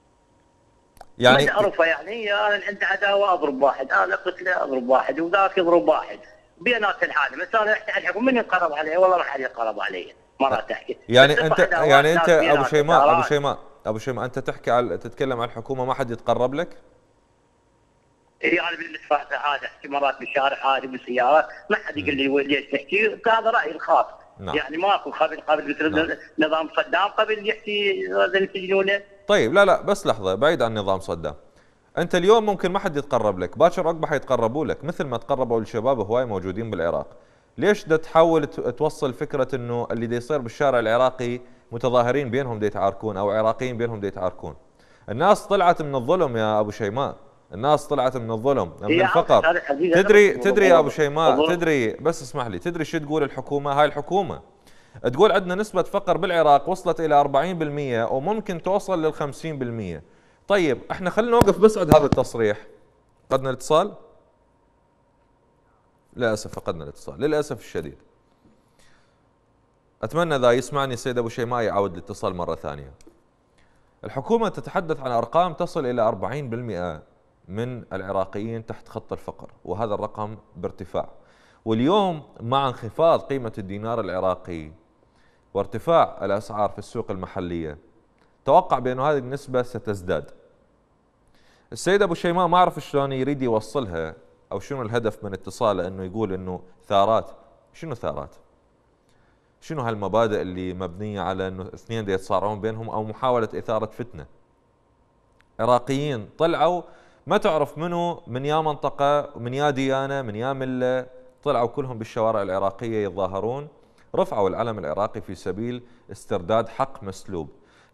يعني متعرفه يعني هي انا عندي عداوه اضرب واحد، انا قتله اضرب واحد وذاك يضرب واحد بينات العالم. بس انا احكي عن الحكومه من يقرب عليه والله ما حد يقرب علي. مرات تحكي يعني انت يعني انت ابو شيماء ابو شيماء ابو شيماء انت تحكي على تتكلم عن الحكومه ما حد يتقرب لك؟ اي انا بالنسبه هذا احكي مرات بالشارع عادي بالسيارات ما حد يقول لي ليش تحكي. هذا رايي الخاص. نعم. يعني ماكو قبل قبل نعم. نظام صدام قبل يحكي هذا يسجنونه. طيب لا لا بس لحظه بعيد عن نظام صدام. انت اليوم ممكن ما حد يتقرب لك، باكر عقبه حيتقربوا لك مثل ما تقربوا للشباب هواي موجودين بالعراق. ليش دا تحاول توصل فكره انه اللي دا يصير بالشارع العراقي متظاهرين بينهم دا يتعاركون او عراقيين بينهم دا يتعاركون؟ الناس طلعت من الظلم يا ابو شيماء، الناس طلعت من الظلم من الفقر. تدري تدري يا ابو شيماء تدري بس اسمح لي تدري شو تقول الحكومه؟ هاي الحكومه تقول عندنا نسبه فقر بالعراق وصلت الى أربعين بالمئة وممكن توصل لل خمسين بالمئة. طيب احنا خلينا نوقف بس عند هذا التصريح. فقدنا الاتصال؟ للاسف فقدنا الاتصال للاسف الشديد. اتمنى اذا يسمعني السيد ابو شيماء يعاود الاتصال مره ثانيه. الحكومه تتحدث عن ارقام تصل الى أربعين بالمئة من العراقيين تحت خط الفقر، وهذا الرقم بارتفاع. واليوم مع انخفاض قيمه الدينار العراقي وارتفاع الاسعار في السوق المحليه توقع بأن هذه النسبة ستزداد. السيد أبو شيماء ما أعرف شلون يريد يوصلها أو شنو الهدف من اتصاله أنه يقول أنه ثارات. شنو ثارات؟ شنو هالمبادئ اللي مبنية على أنه اثنين يتصارعون بينهم أو محاولة إثارة فتنة؟ عراقيين طلعوا ما تعرف منو من يا منطقة من يا ديانة من يا ملة، طلعوا كلهم بالشوارع العراقية يتظاهرون، رفعوا العلم العراقي في سبيل استرداد حق مسلوب.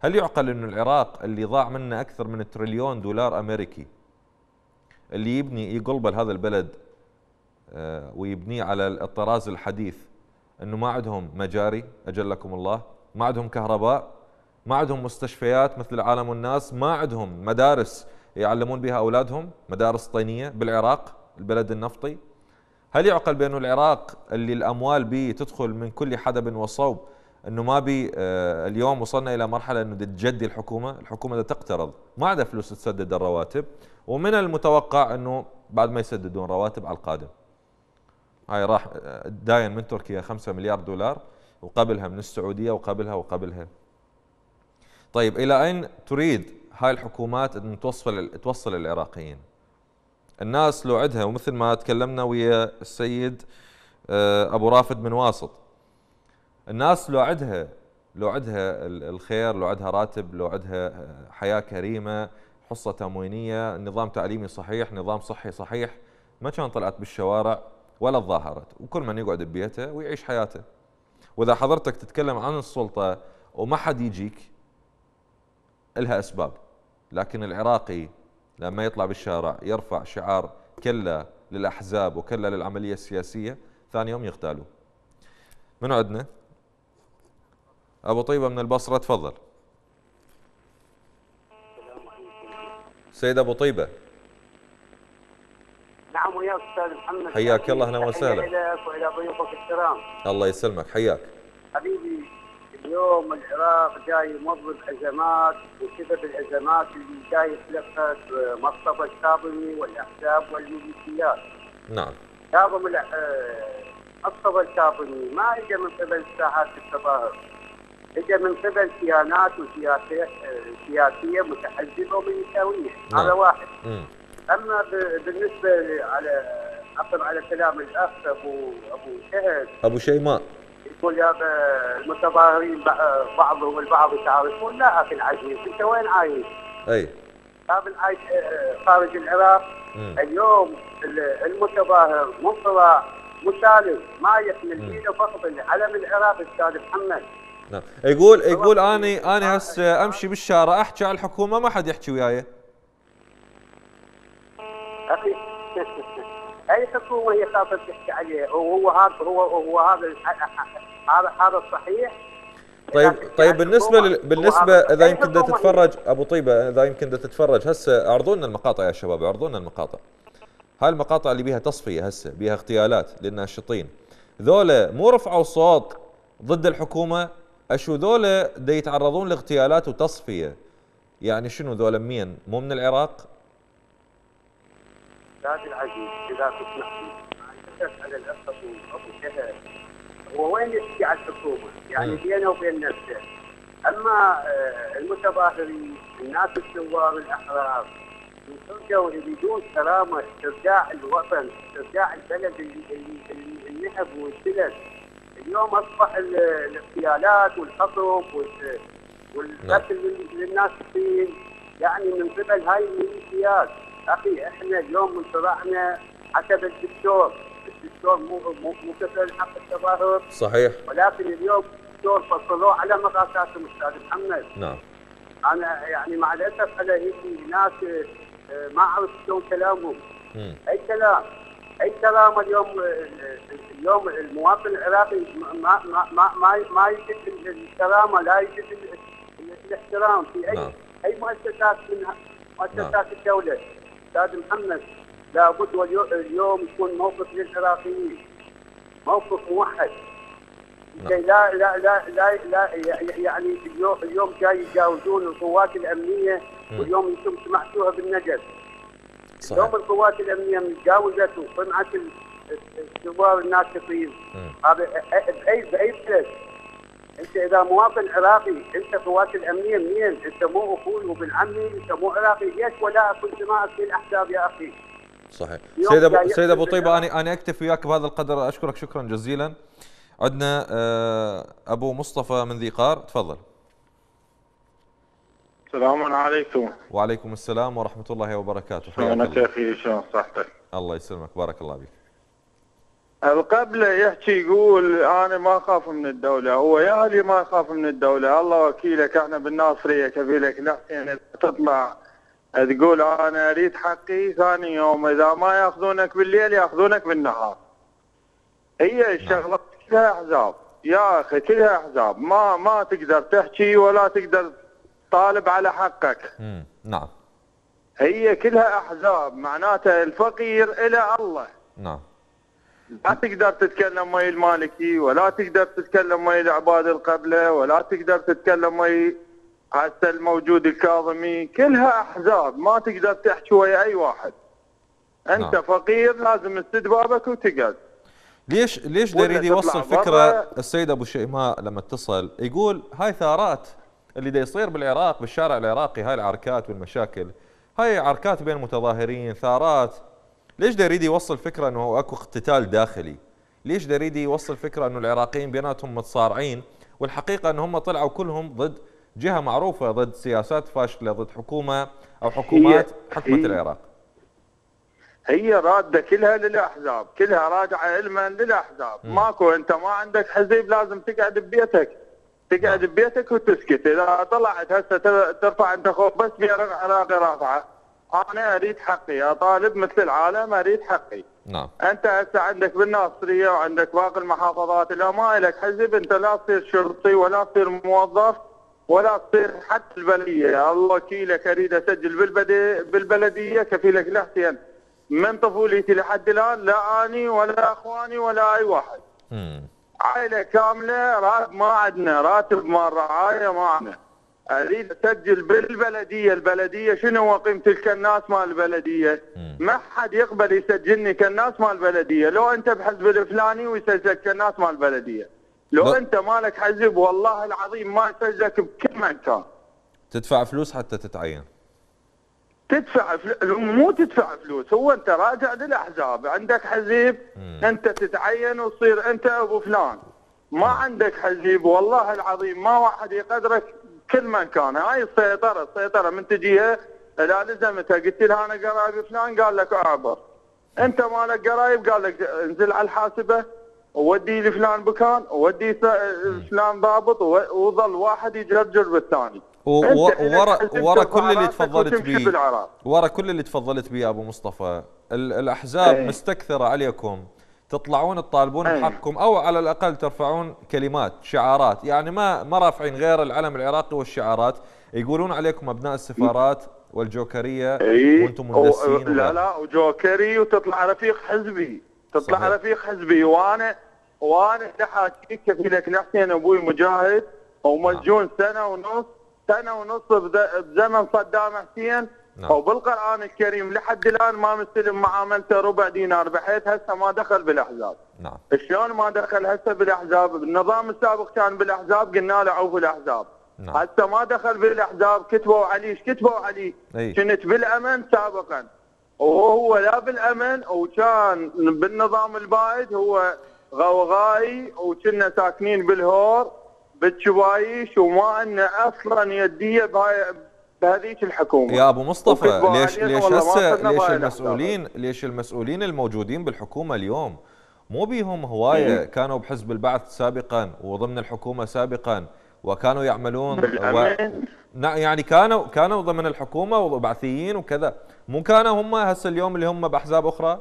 هل يعقل أن العراق اللي ضاع منه أكثر من تريليون دولار أمريكي اللي يبني يقلب هذا البلد ويبنيه على الطراز الحديث، أنه ما عندهم مجاري أجلكم الله، ما عندهم كهرباء، ما عندهم مستشفيات مثل العالم والناس، ما عندهم مدارس يعلمون بها أولادهم، مدارس طينية بالعراق البلد النفطي؟ هل يعقل بأن العراق اللي الأموال به تدخل من كل حدب وصوب أنه ما بي آه اليوم وصلنا إلى مرحلة أنه تجدي الحكومة، الحكومة دا تقترض ما عندها فلوس تسدد الرواتب، ومن المتوقع أنه بعد ما يسددون رواتب على القادم. هاي راح داين من تركيا خمسة مليار دولار، وقبلها من السعودية، وقبلها وقبلها. طيب إلى أين تريد هاي الحكومات أن توصل توصل العراقيين؟ الناس لو عندها، ومثل ما تكلمنا ويا السيد أبو رافد من واسط، الناس لو عندها لو عندها الخير، لو عندها راتب، لو عندها حياة كريمة، حصة تموينية، نظام تعليمي صحيح، نظام صحي صحيح، ما كان طلعت بالشوارع ولا تظاهرت، وكل من يقعد ببيته ويعيش حياته. وإذا حضرتك تتكلم عن السلطة وما حد يجيك، إلها أسباب، لكن العراقي لما يطلع بالشارع يرفع شعار كلا للأحزاب وكلا للعملية السياسية، ثاني يوم يغتالوا. منو عندنا؟ أبو طيبة من البصرة، تفضل. سيد أبو طيبة. نعم ويا أستاذ محمد، حياك الله، أهلا وسهلا. إليك وإلى ضيوفك الكرام. الله يسلمك، حياك. حبيبي، اليوم العراق جاي يمر بأزمات، وسبب الأزمات اللي جاي يتلقى مصطفى الكاظمي والأحزاب والميليشيات. نعم. كاظم مصطفى الكاظمي ما اجى من قبل ساحات التظاهر، اجى من قبل كيانات وسياسيه سياسيه متحزبه وميليشياويه. نعم. هذا واحد. مم. اما بالنسبه على عقب على كلام الاخ ابو ابو شهد، ابو شيماء، يقول يا المتظاهرين بعضهم البعض تعرفون. لا اخي العزيز، انت وين عايش؟ اي قابل عايش خارج العراق. مم. اليوم المتظاهر مطلع مسالم ما يحمل بيده فقط العلم العراقي استاذ محمد. نعم. يقول يقول اني انا هسه امشي بالشارع احكي على الحكومه ما حد يحكي وياي. اخي اي حكومه هي خاطر تحكي عليه؟ وهو هذا هو هو هذا هذا هذا الصحيح. طيب طيب بالنسبه لل... بالنسبه اذا يمكن دا تتفرج ابو طيبه، اذا يمكن دا تتفرج هسه، اعرضوا لنا المقاطع يا شباب، اعرضوا لنا المقاطع. هاي المقاطع اللي بيها تصفيه هسه، بيها اغتيالات للناشطين، ذولا مو رفعوا صوت ضد الحكومه، اشو ذولا دا يتعرضون لاغتيالات وتصفيه؟ يعني شنو ذولا مين؟ مو من العراق؟ استاذ العزيز، اذا تسمح لي على الاخ ابو شهد، هو وين يحكي على الحكومه؟ يعني بينه وبين نفسه. اما المتظاهرين، الناس الثوار الاحرار، يرجعوا يريدون كرامه، استرجاع الوطن، استرجاع البلد اللي اللي النهب والسلس. اليوم اصبح الاغتيالات والخطف والقتل للناشطين يعني من قبل هاي الميليشيات. اخي احنا اليوم انطلعنا حسب الدستور، الدستور مو مو مو كفل حق التظاهر. صحيح. ولكن اليوم الدستور فصلوه على مقاساتهم استاذ محمد. نعم. انا يعني مع الاسف على هيك ناس ما اعرف شلون كلامهم. مم. اي كلام، اي كلام. اليوم اليوم المواطن العراقي ما ما ما ما, ما يجد الكرامه، لا يجد الاحترام في اي نعم. اي مؤسسات من مؤسسات نعم. الدوله. استاذ محمد، لابد اليوم يكون موقف للعراقيين، موقف موحد. نعم. لا لا لا لا, لا يعني اليوم اليوم جاي يجاوزون القوات الامنيه، م. واليوم انتم سمعتوها بالنجف. صحيح. اليوم القوات الامنيه متجاوزت وصنعت الثوار الناشطين. هذا باي باي بلد؟ انت اذا مواطن عراقي، انت القوات الامنيه منين؟ انت مو اخوي وابن عمي، انت مو عراقي، ليش ولا كنت معك في الاحزاب يا اخي؟ صحيح. سيد ابو سيد ابو طيبه، انا انا اكتفي وياك بهذا القدر، اشكرك شكرا جزيلا. عندنا ابو مصطفى من ذي قار، تفضل. السلام عليكم. وعليكم السلام ورحمه الله وبركاته. شلونك يا اخي؟ شلون صحتك؟ الله يسلمك، بارك الله بك. القبله يحكي يقول انا ما اخاف من الدوله، هو يا اللي ما يخاف من الدوله. الله وكيلك احنا بالناصريه كفيلك لحسين تطلع تقول انا اريد حقي، ثاني يوم اذا ما ياخذونك بالليل ياخذونك بالنهار. هي الشغله كلها احزاب يا اخي، كلها احزاب، ما ما تقدر تحكي ولا تقدر تطالب على حقك. امم نعم. هي كلها احزاب، معناتها الفقير الى الله. نعم. لا تقدر تتكلم ويا المالكي، ولا تقدر تتكلم ويا العباد القبله، ولا تقدر تتكلم ويا هسه الموجود الكاظمي، كلها احزاب، ما تقدر تحكي ويا اي واحد. انت نعم. فقير لازم تسد بابك وتقعد. ليش ليش دا يريد يوصل فكره السيد ابو شيماء لما اتصل يقول هاي ثارات اللي دا يصير بالعراق بالشارع العراقي، هاي العركات والمشاكل، هاي عركات بين متظاهرين، ثارات. ليش دا يريد يوصل فكره انه اكو اقتتال داخلي؟ ليش دا يريد يوصل فكره انه العراقيين بيناتهم متصارعين، والحقيقه ان هم طلعوا كلهم ضد جهه معروفه، ضد سياسات فاشله، ضد حكومه او حكومات حكمت العراق. هي راده كلها للاحزاب، كلها راجعه علما للاحزاب. م. ماكو، انت ما عندك حزب لازم تقعد ببيتك، تقعد ببيتك وتسكت. اذا طلعت هسه ترفع انت خوف بس في عراقي رافعه، انا اريد حقي، اطالب مثل العالم اريد حقي. نعم. انت هسه عندك بالناصريه وعندك باقي المحافظات اذا ما لك حزب انت لا تصير شرطي ولا تصير موظف ولا تصير حتى البلديه. الله وكيلك اريد اسجل بالبلديه بالبلديه كفيلك لحسين من طفولتي لحد الان، لا اني ولا اخواني ولا اي واحد. امم عائله كامله راتب ما عندنا، راتب مال رعايه ما عندنا. اريد اسجل بالبلديه، البلديه شنو هو قيمه كالناس مال البلديه؟ ما حد يقبل يسجلني كالناس مال البلديه، لو انت بحزب الفلاني ويسجلك كالناس مال البلديه. لو لا. انت مالك حزب والله العظيم ما يسجلك بكل مكان. تدفع فلوس حتى تتعين. تدفع فلوس، مو تدفع فلوس، هو انت راجع للاحزاب، عندك حزب مم. انت تتعين وتصير انت ابو فلان. ما مم. عندك حزب والله العظيم ما واحد يقدرك كل مكان. هاي السيطره، السيطره من تجيها اذا لزمتها قلت لها انا قرايبي فلان قال لك اعبر. انت مالك قرايب قال لك انزل على الحاسبه وودي لفلان بكان وودي فلان ضابط، وظل واحد يجرجر بالثاني. ورا ورا كل اللي تفضلت بيه، ورا كل اللي تفضلت بيه ابو مصطفى، الاحزاب ايه. مستكثره عليكم، تطلعون تطالبون ايه. بحقكم، او على الاقل ترفعون كلمات شعارات، يعني ما ما رافعين غير العلم العراقي والشعارات، يقولون عليكم ابناء السفارات والجوكريه ايه. وانتم مندسين. لا لا وجوكري، وتطلع رفيق حزبي، تطلع صحيح. رفيق حزبي. وانا وانا احاكيك كفيلك لحسين ابوي مجاهد ومسجون نعم. سنه ونص سنه ونص بزمن صدام حسين. نعم. وبالقران الكريم لحد الان ما مستلم معاملته ربع دينار، بحيث هسه ما دخل بالاحزاب. نعم. شلون ما دخل هسه بالاحزاب؟ بالنظام السابق كان بالاحزاب قلنا له عوف الاحزاب. نعم. هسه ما دخل بالاحزاب، كتبوا عليه، ايش كتبوا عليه؟ أي. كنت بالامن سابقا، وهو لا بالامن، وكان بالنظام البائد هو غوغائي، وكنا ساكنين بالهور بالشبايش، وما ان اصلا يديه بهذيك الحكومه. يا ابو مصطفى ليش ليش هسه ليش المسؤولين ليش المسؤولين الموجودين بالحكومه اليوم مو بيهم هوايه كانوا بحزب البعث سابقا وضمن الحكومه سابقا وكانوا يعملون و... يعني كانوا كانوا ضمن الحكومه وبعثيين وكذا، مو كانوا هم هسه اليوم اللي هم باحزاب اخرى؟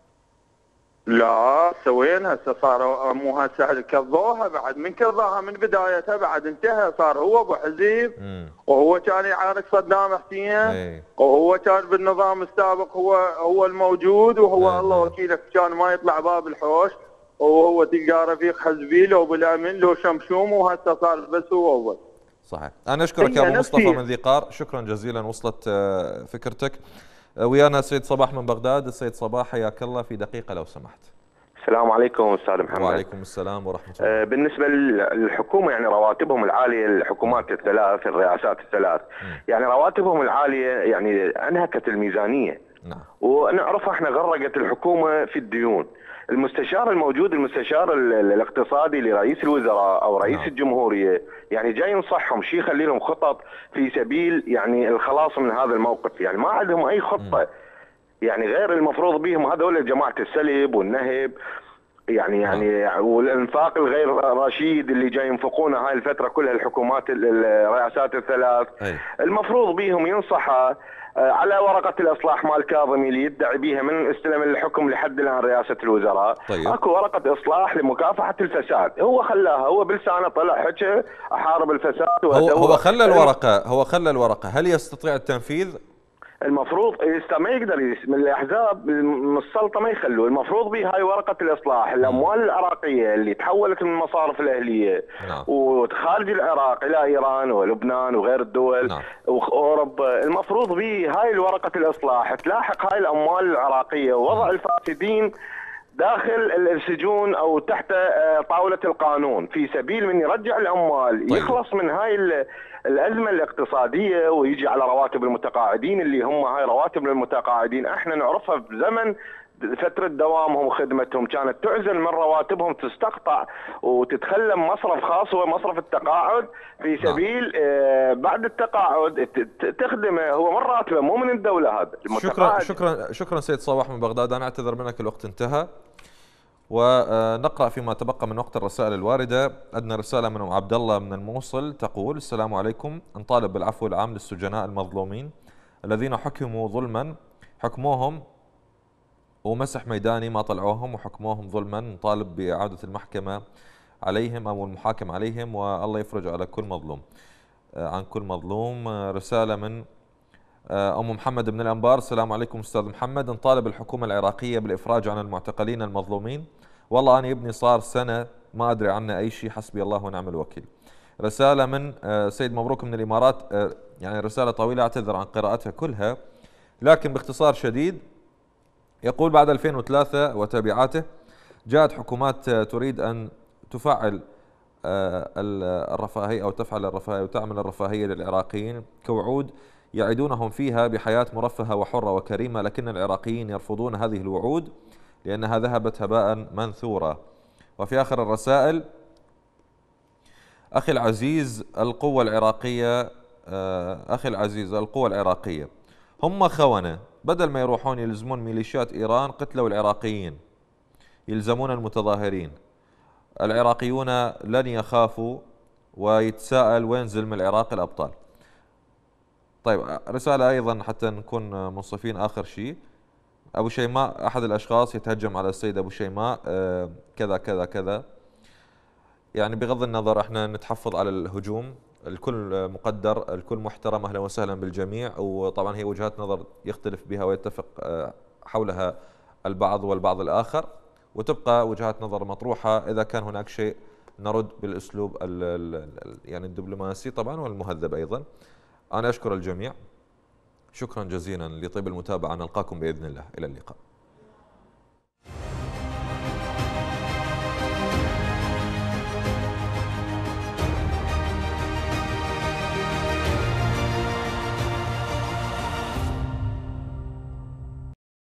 لا سوين هسه صاروا، مو هسه كضوها بعد، من كضاها من بدايتها بعد انتهى، صار هو ابو حزب وهو كان يعارك صدام حسين وهو كان بالنظام السابق هو هو الموجود، وهو ايه. الله وكيلك كان ما يطلع باب الحوش، وهو تلقى رفيق حزبي لو بالامن لو شمشوم، وهسه صار بس هو اول. صحيح. انا اشكرك يا ابو مصطفى من ذي قار، شكرا جزيلا، وصلت فكرتك. ويانا السيد صباح من بغداد. السيد صباح حياك الله في دقيقة لو سمحت. السلام عليكم استاذ محمد. وعليكم السلام ورحمة الله. بالنسبة للحكومة يعني رواتبهم العالية، الحكومات الثلاث الرئاسات الثلاث م. يعني رواتبهم العالية يعني انهكت الميزانية. نعم. ونعرفها احنا غرقت الحكومة في الديون. المستشار الموجود المستشار الاقتصادي لرئيس الوزراء او رئيس نعم. الجمهورية يعني جاي ينصحهم شيء، يخلي لهم خطط في سبيل يعني الخلاص من هذا الموقف، يعني ما عندهم اي خطة م. يعني غير المفروض بهم هذول جماعة السلب والنهب يعني يعني والانفاق الغير رشيد اللي جاي ينفقونه هاي الفتره كلها الحكومات الرئاسات الثلاث، أي. المفروض بيهم ينصح على ورقه الاصلاح مال كاظمي اللي يدعي بيها من استلم الحكم لحد الان رئاسه الوزراء. طيب. اكو ورقه اصلاح لمكافحه الفساد، هو خلاها، هو بلسانه طلع حكى احارب الفساد. هو هو خلى الورقه هو خلى الورقه هل يستطيع التنفيذ؟ المفروض ما يقدر من الاحزاب السلطه ما يخلوه، المفروض به هاي ورقه الاصلاح، الاموال العراقيه اللي تحولت من المصارف الاهليه نعم. وخارج العراق الى ايران ولبنان وغير الدول نعم. واوروبا، المفروض به هاي الورقه الاصلاح تلاحق هاي الاموال العراقيه ووضع الفاسدين داخل السجون او تحت طاوله القانون في سبيل من يرجع الاموال. طيب. يخلص من هاي الازمه الاقتصاديه ويجي على رواتب المتقاعدين اللي هم هاي رواتب المتقاعدين احنا نعرفها بزمن فتره دوامهم وخدمتهم كانت تعزل من رواتبهم، تستقطع وتتخلى مصرف خاص هو مصرف التقاعد في سبيل آه بعد التقاعد تخدمه، هو من راتبه مو من الدوله هذا. شكرا شكرا شكرا سيد صباح من بغداد، انا اعتذر منك الوقت انتهى. ونقرأ فيما تبقى من وقت الرسائل الواردة. عندنا رسالة من عبد الله من الموصل تقول: السلام عليكم، نطالب بالعفو العام للسجناء المظلومين الذين حكموا ظلما، حكموهم ومسح ميداني ما طلعوهم وحكموهم ظلما، نطالب بإعادة المحكمة عليهم أو المحاكم عليهم، والله يفرج على كل مظلوم عن كل مظلوم. رسالة من أم محمد من الأنبار: السلام عليكم أستاذ محمد، نطالب الحكومة العراقية بالإفراج عن المعتقلين المظلومين، والله أنا ابني صار سنة ما أدري عنه أي شيء، حسبي الله ونعم الوكيل. رسالة من سيد مبروك من الإمارات، يعني رسالة طويلة أعتذر عن قراءتها كلها لكن باختصار شديد. يقول: بعد ألفين وثلاثة وتبعاته جاءت حكومات تريد أن تفعل الرفاهية أو تفعل الرفاهية وتعمل الرفاهية للعراقيين كوعود يعدونهم فيها بحياة مرفهة وحرة وكريمة، لكن العراقيين يرفضون هذه الوعود لأنها ذهبت هباء منثورا. وفي آخر الرسائل: أخي العزيز القوة العراقية أخي العزيز القوة العراقية هم خونة، بدل ما يروحون يلزمون ميليشيات إيران قتلوا العراقيين، يلزمون المتظاهرين. العراقيون لن يخافوا، ويتساءل وين زلم العراق الأبطال. طيب، رسالة أيضا حتى نكون منصفين آخر شيء: أبو شيماء أحد الأشخاص يتهجم على السيد أبو شيماء كذا كذا كذا، يعني بغض النظر احنا نتحفظ على الهجوم، الكل مقدر، الكل محترم، أهلا وسهلا بالجميع، وطبعا هي وجهات نظر يختلف بها ويتفق حولها البعض والبعض الآخر، وتبقى وجهات نظر مطروحة. إذا كان هناك شيء نرد بالأسلوب يعني الدبلوماسي طبعا والمهذب أيضا. أنا أشكر الجميع، شكرا جزيلا لطيب المتابعة، نلقاكم بإذن الله، إلى اللقاء.